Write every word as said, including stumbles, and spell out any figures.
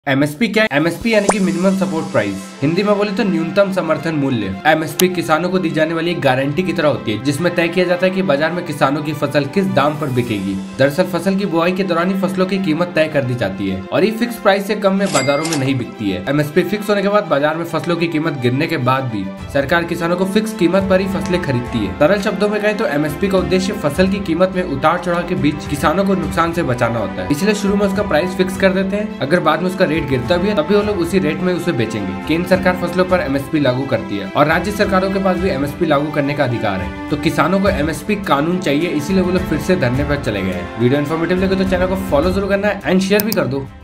MSP क्या है? MSP यानी कि मिनिमम सपोर्ट प्राइस, हिंदी में बोले तो न्यूनतम समर्थन मूल्य। एमएसपी किसानों को दी जाने वाली एक गारंटी की तरह होती है जिसमें तय किया जाता है कि बाजार में किसानों की फसल किस दाम पर बिकेगी। दरअसल फसल की बुआई के दौरान ही फसलों की कीमत तय कर दी जाती है और ये फिक्स प्राइस से कम में बाजारों में नहीं बिकती है। एमएसपी फिक्स होने के बाद बाजार में फसलों की कीमत गिरने के बाद भी सरकार किसानों को फिक्स कीमत पर ही फसलें खरीदती है। सरल शब्दों में कहें तो एमएसपी का उद्देश्य फसल की कीमत में उतार चढ़ाव के बीच किसानों को नुकसान से बचाना होता है, इसलिए शुरू में उसका प्राइस फिक्स कर देते हैं। अगर बाद में उसका रेट गिरता भी है तब वो लोग उसी रेट में उसे बेचेंगे। केंद्र सरकार फसलों पर एमएसपी लागू करती है और राज्य सरकारों के पास भी एमएसपी लागू करने का अधिकार है। तो किसानों को एमएसपी कानून चाहिए, इसीलिए वो लोग फिर से धरने पर चले गए हैं। वीडियो इन्फॉर्मेटिव लगे तो चैनल को फॉलो जरूर करना है एंड शेयर भी कर दो।